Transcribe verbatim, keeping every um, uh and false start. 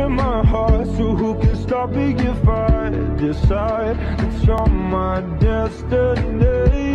in my heart, so who can stop me if I decide that you're my destiny?